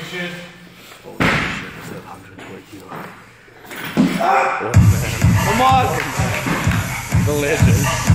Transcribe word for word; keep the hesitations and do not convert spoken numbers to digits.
shit. Holy shit, it's that one hundred twenty kilo. Oh man. Come on! The legend.